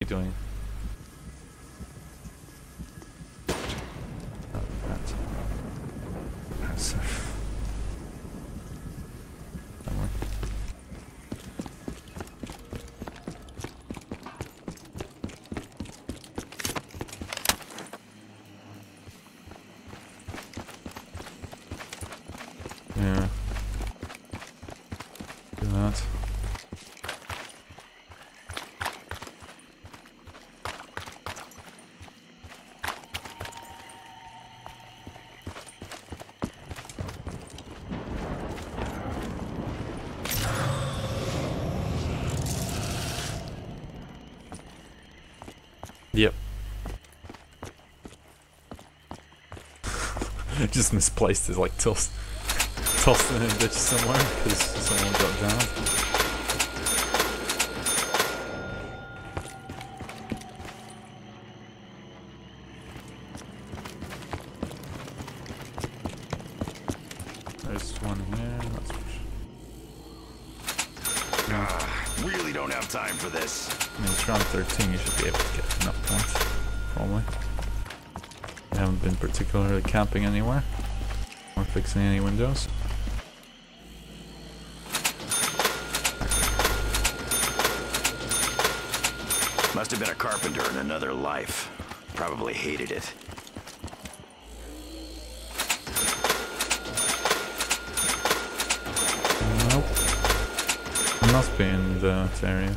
you doing? Oh, that. That's yeah. Do that. Yep. Just misplaced it, like tossed it in a ditch somewhere because someone got down. There's one here. That's really don't have time for this. I mean, it's round 13, you should be able to get enough points. Probably. I haven't been particularly camping anywhere. Or fixing any windows. Must have been a carpenter in another life. Probably hated it. Nope. It must be in that area.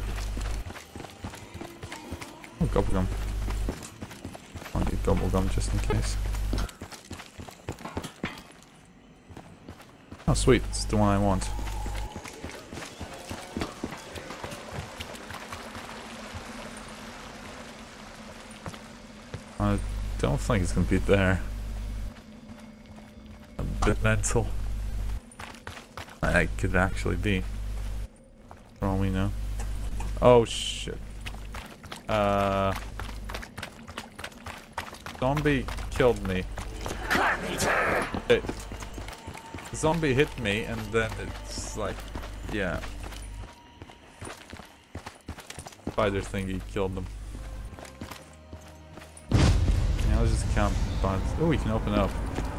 Oh, bubblegum. I'll get bubblegum just in case. Oh, sweet. It's the one I want. I don't think it's gonna be there. A bit mental. I could actually be. For all we know. Oh shit. Zombie killed me. Zombie hit me and then it's like, yeah. Spider thingy killed them. Yeah, let's just count buttons. Oh, we can open up.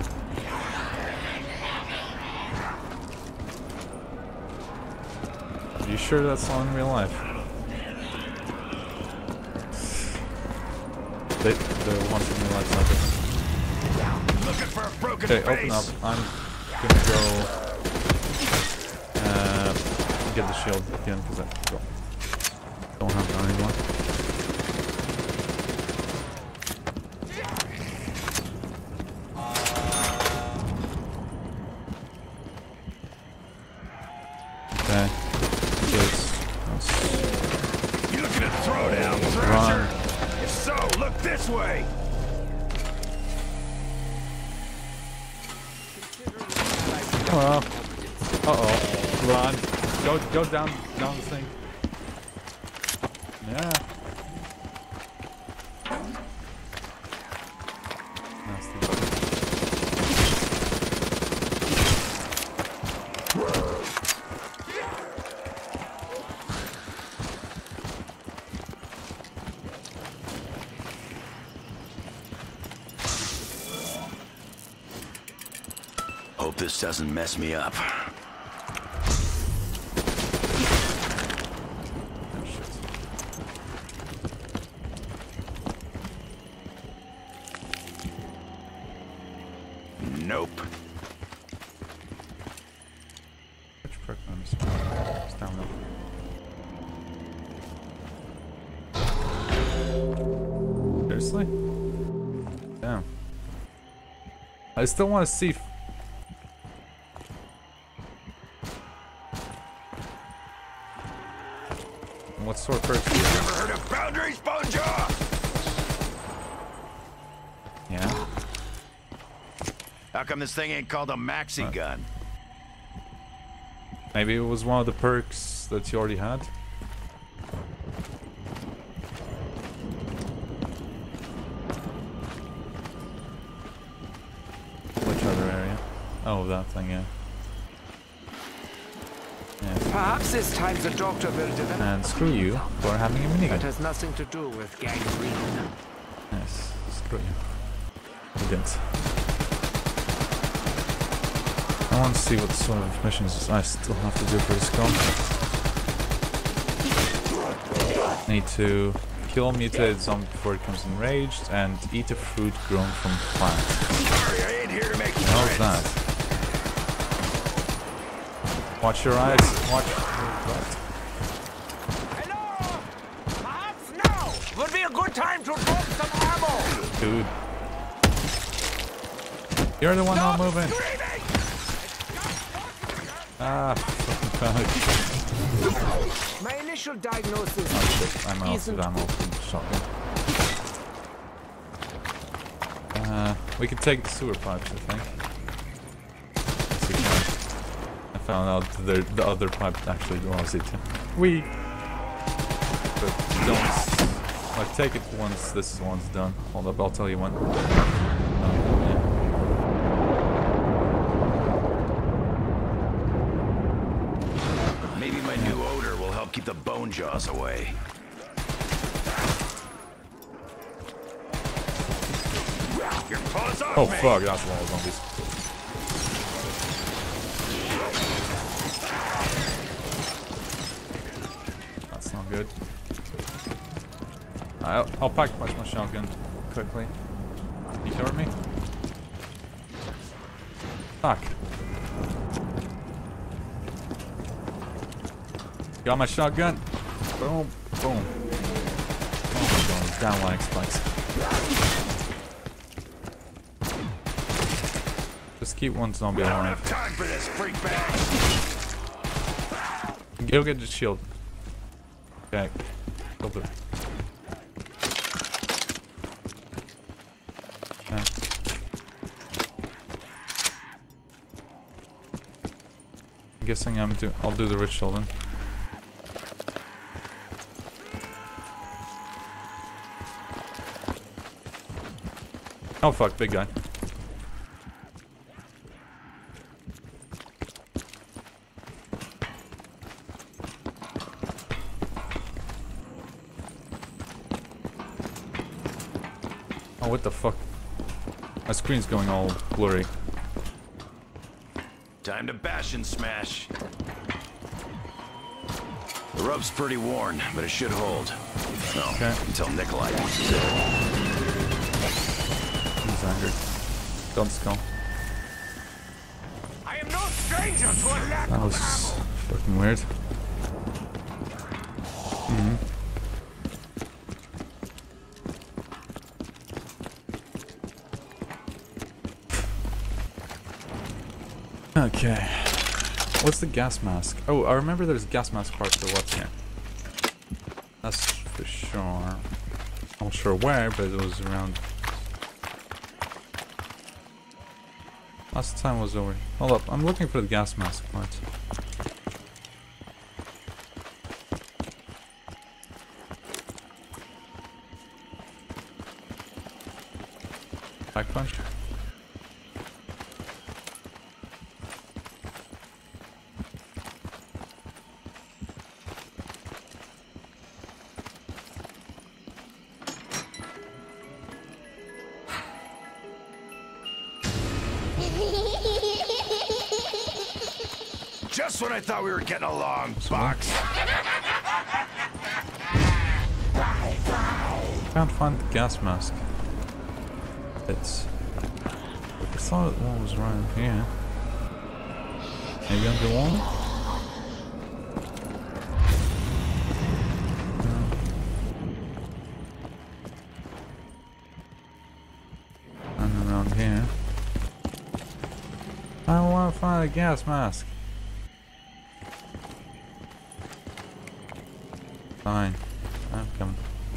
Are you sure that's not in real life? The ones in real life not Looking for a broken okay, face. open up. I'm gonna go get the shield again because I don't have that anymore. Okay. You looking to throw down, Thrasher? If so, look this way. Oh, uh-oh. Run. Go down the thing. Yeah. Nasty. Hope this doesn't mess me up. Nope. Which programs? It's down there. Seriously? Damn. I still want to see. What sort of perks? You ever heard of boundaries, Bonejaw? Yeah. How come this thing ain't called a maxi gun? Maybe it was one of the perks that you already had. Which other area? Oh, that thing, yeah. Yeah. Perhaps this time the doctor will develop. And screw you for having a That minigun. has nothing to do with gangrene. Yes, screw you. You didn't. I want to see what sort of missions I still have to do for this gun. Need to kill a mutated zombie before it becomes enraged and eat a fruit grown from plants. Sorry, I ain't here to make How's friends. that? Watch your eyes. Watch your right. Hello! Perhaps now would be a good time to drop some ammo! Dude. You're the one not moving. Ah, fucking panic. My initial diagnosis I'm out of ammo from the shotgun. We can take the sewer pipes, I think. Yes, we can. I found out the other pipe actually allows it to. But don't. Like, take it once this one's done. Hold up, I'll tell you when. Maybe my new odor will help keep the bone jaws away. Your paws off Oh me. fuck, that's a lot of zombies. That's not good. I'll pack my shotgun quickly. You cover me? Fuck. Got my shotgun. Boom, boom. Oh my god, he's down like spikes. Just keep one zombie I don't alive. have time for this freak bag. Go get the shield. Okay. Go do it. Okay. I'm guessing I'll do the ritual then. Oh fuck, big guy. Oh, what the fuck? My screen's going all blurry. Time to bash and smash. The rope's pretty worn, but it should hold. No, Okay. until Nikolai wants it. He's angered. Gun skull. I am no stranger to a lack That of was ammo. fucking weird. Okay. What's the gas mask? Oh, I remember there's a gas mask part for what's here. That's for sure. I'm not sure where, but it was around. Last time was over. Hold up, I'm looking for the gas mask part. Back punch. Just when I thought we were getting along, Fox. Can't find the gas mask. It's. I thought one was right here. Maybe on the wall? No. And around here. I want to find a gas mask. Fine. I'm coming.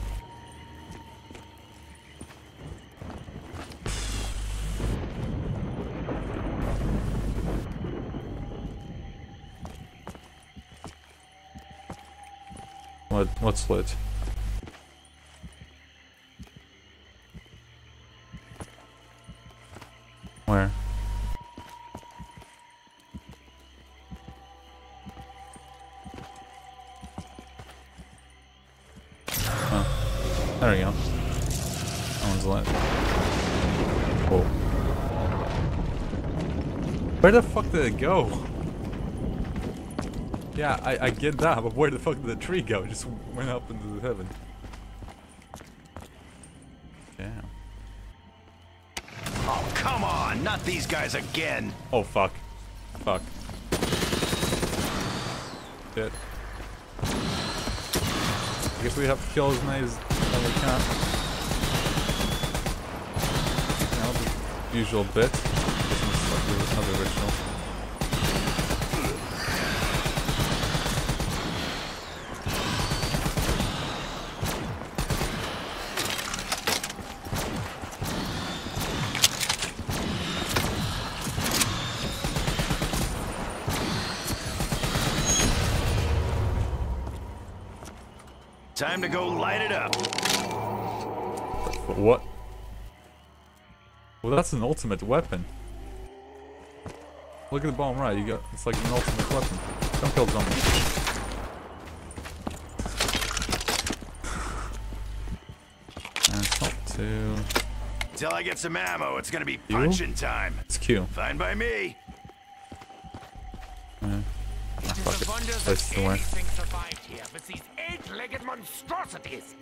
What's lit? Where? There we go. That one's lit. Whoa. Where the fuck did it go? Yeah, I get that, but where the fuck did the tree go? It just went up into the heaven. Damn. Oh, come on! Not these guys again! Oh, fuck. Fuck. Shit. I guess we have to kill as many as we can. You know, the usual bit. This is like another ritual. Time to go light it up. What? Well, that's an ultimate weapon. Look at the bottom right. You got it's like an ultimate weapon. Don't kill zombies. And it's not too. Till I get some ammo, it's gonna be punching time. It's Q. Fine by me. Yeah. It is a wonder that anything survived here with these eight-legged monstrosities.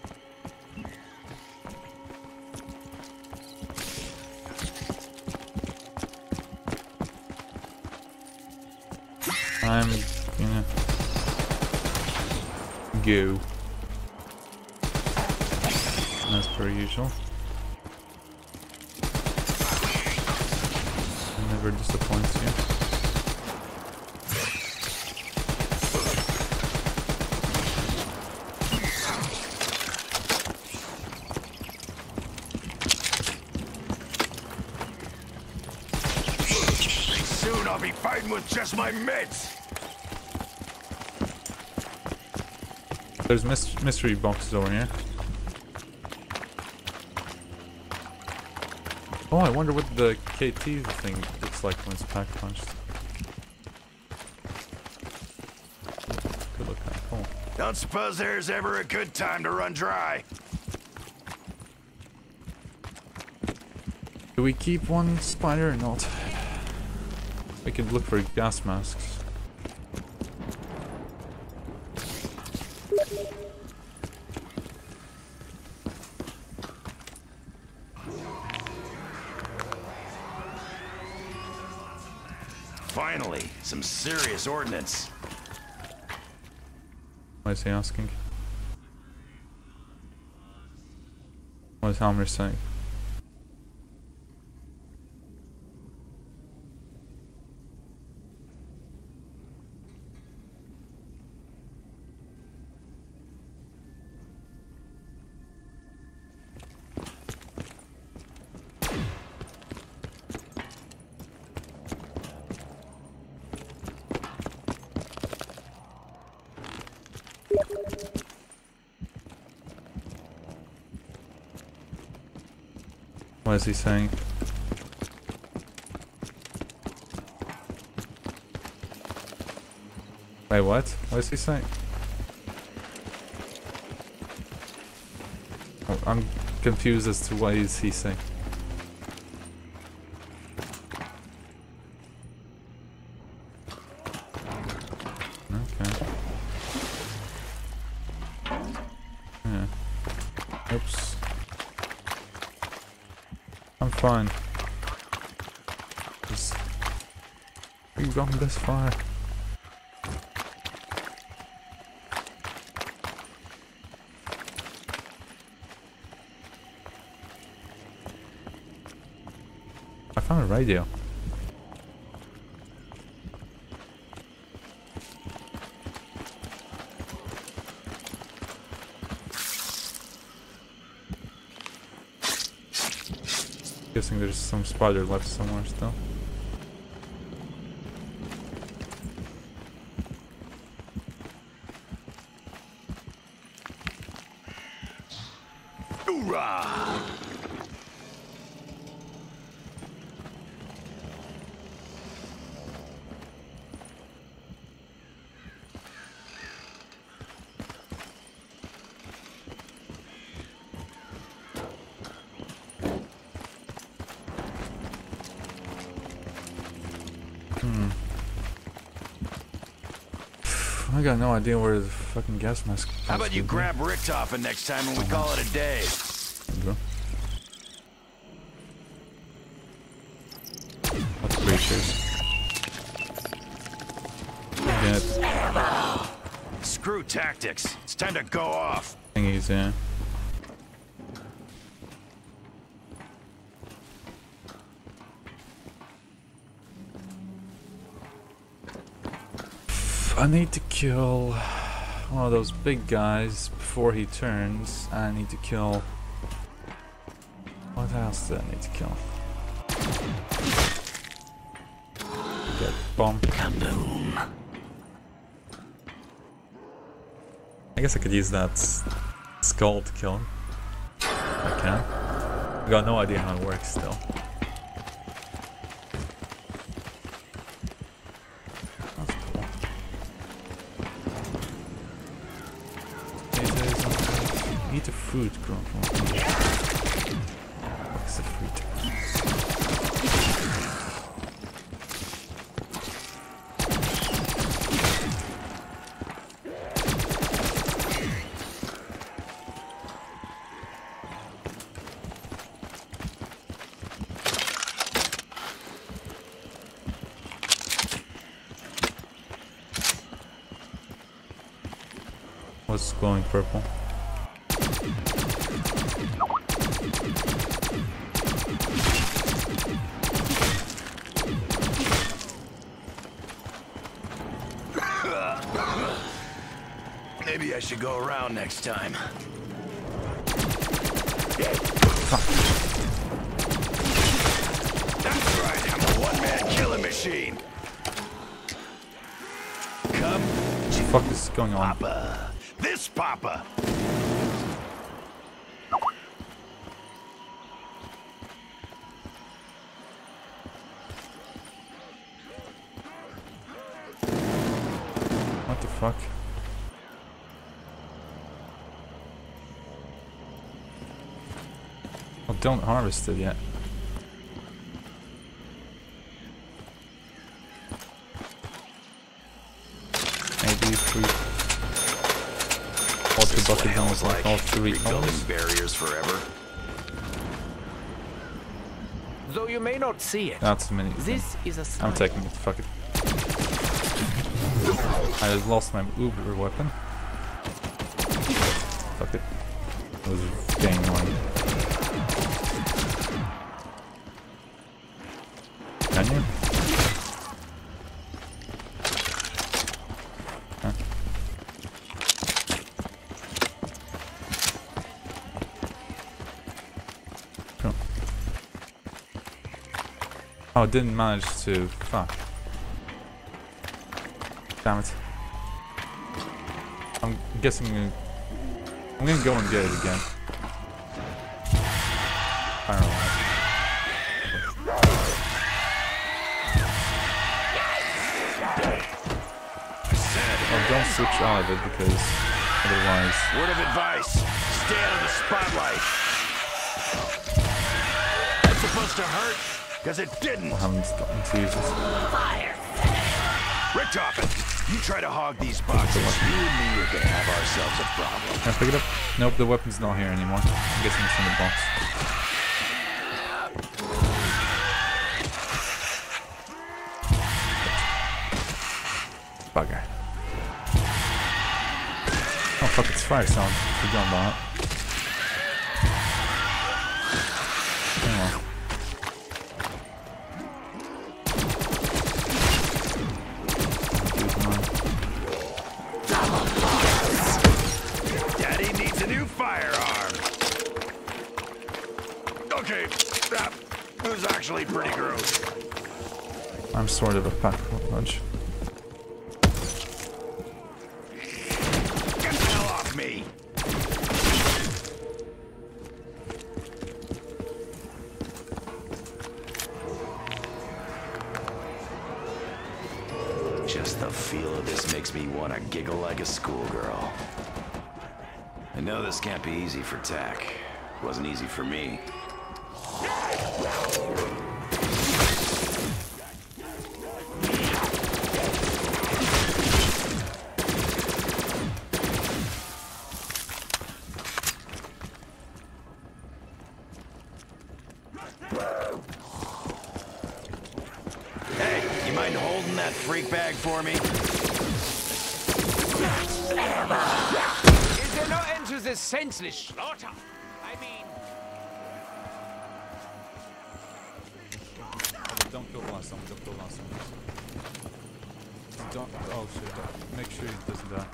I'm gonna go. As per usual. It never disappoints you. Soon I'll be fighting with just my mitts. There's mystery boxes over here. Oh, I wonder what the KT thing looks like when it's pack punched. Could look kind of cool. Don't suppose there's ever a good time to run dry. Do we keep one spider or not? We can look for gas masks. Finally, some serious ordnance. What is he asking? What is Hammer saying? What is he saying? Wait, what? What is he saying? Oh, I'm confused as to what is he saying. Okay. Yeah. Oops. I'm fine. Just... We've gone this far. I found a radio. Guessing there's some spider left somewhere still. Hoorah! I got no idea where the fucking gas mask is. How about you grab Richtofen next time and we call it a day? What creatures? Get Screw tactics. It's time to go off. thingies, yeah. I need to kill one of those big guys before he turns. I need to kill... What else do I need to kill? Get bomb. Kaboom. I guess I could use that skull to kill him. I can. I got no idea how it works still. That's cool. Eat the fruit, Grunkle. What's the fruit? What's glowing purple? Maybe I should go around next time. That's right, I'm a one-man killing machine. Come, What the fuck is going on? Papa. This Papa. What the fuck? Well, don't harvest it yet. Maybe if we water bucket down with like all three Rebuilding colors. barriers forever. Though you may not see it, That's a mini. this is a sign. I'm taking it. Fuck it. I just lost my Uber weapon. Fuck it. It was getting annoying. Can you? Huh? Cool. Oh, it didn't manage to. Fuck. Damn it. I'm guessing I'm gonna go and get it again. Paralyzed. Oh, don't switch out of it because otherwise. Word of advice, stay out of the spotlight. That's supposed to hurt, because it didn't. I haven't gotten to use this. Richtofen, you try to hog these boxes, you and me are gonna have ourselves a problem. Can I pick it up? Nope, the weapon's not here anymore. I'm guessing it's in the box. Bugger. Oh fuck, it's fire sound. Forgot about it. Hang on. Daddy needs a new firearm. Okay, that was actually pretty gross. I'm sort of a pack lunch. Get the hell off me! Just the feel of this makes me want to giggle like a schoolgirl. I know this can't be easy for Tack. Wasn't easy for me. Hey, you mind holding that freak bag for me? Is there no end to this senseless slaughter? I mean... Don't kill the last one, don't kill the last one. Don't, oh shit, make sure he doesn't die.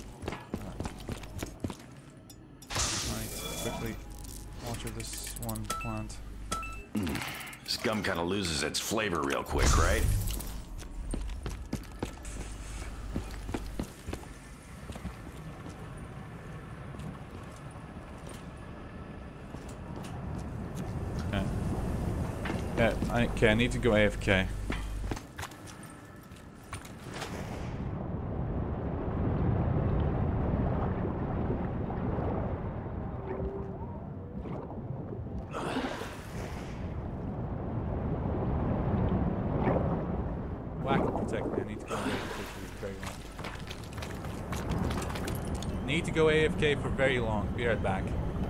Alright, quickly water this one plant. This gum kind of loses its flavor real quick, right? Okay, I need to go AFK. Wakka, protect me. I need to go AFK for very long. Need to go AFK for very long. Be right back.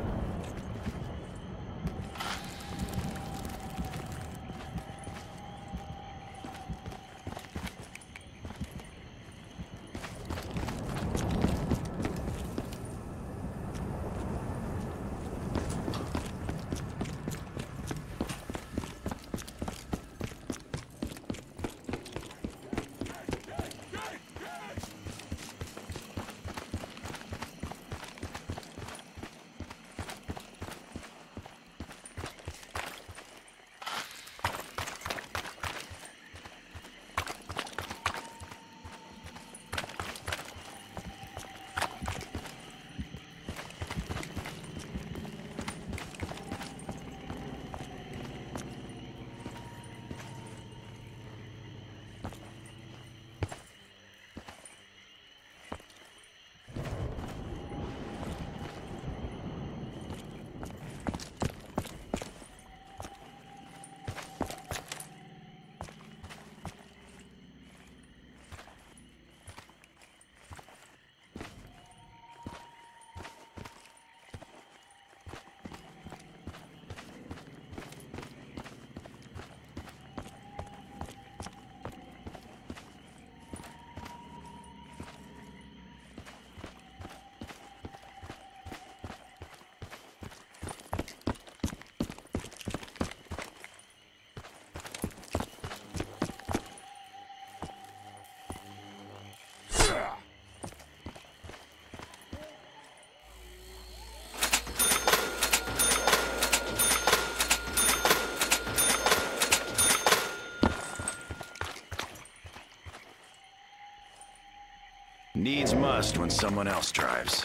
Needs must when someone else drives.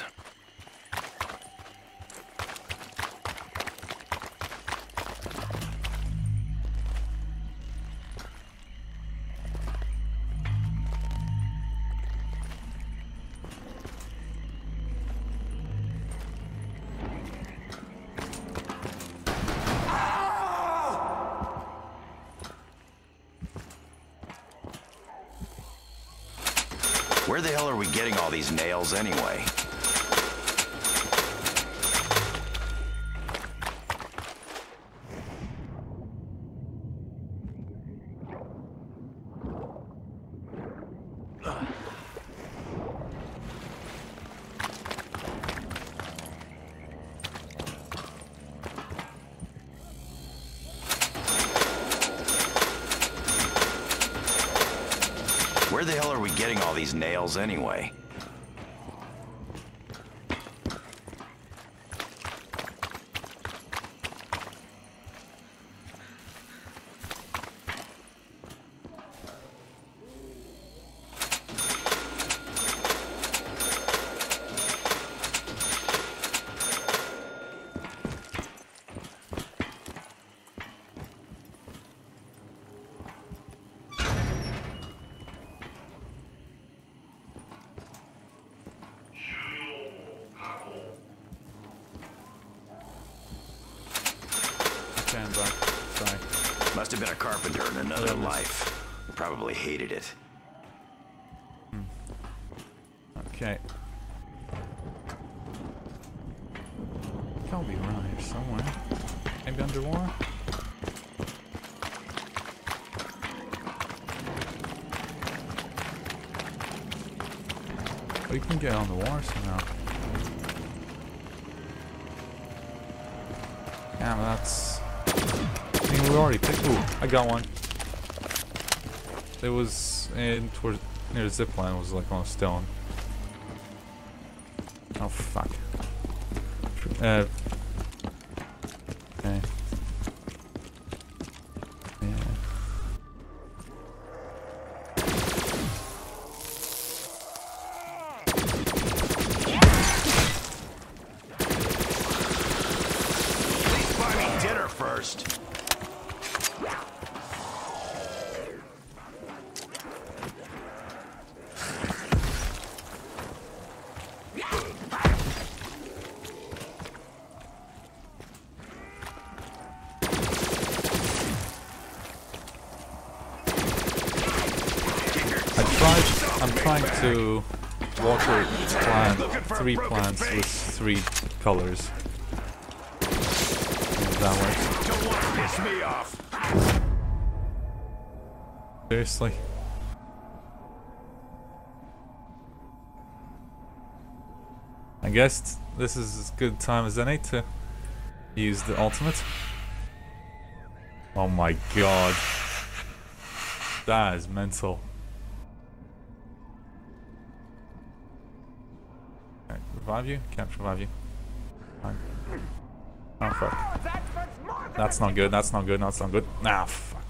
Where the hell are we getting all these nails anyway? Where the hell are we getting all these nails anyway? Sorry. Must have been a carpenter in another life. Probably hated it. Okay. Gotta be around here somewhere. Maybe underwater? We can get on the water somehow. Yeah, but that's... I mean, we already picked... Ooh, I got one. It was in towards... near the zipline. It was like on a stone. Oh, fuck. Okay. Yeah. Please buy me dinner first. I'm trying to water three plants with 3 colors. If that works. Don't want to piss me off. Seriously? I guess this is as good time as any to use the ultimate. Oh my god. That is mental. Okay, revive you? Can't revive you. Fine. Oh fuck. That's not good, that's not good, that's not good. Nah, fuck.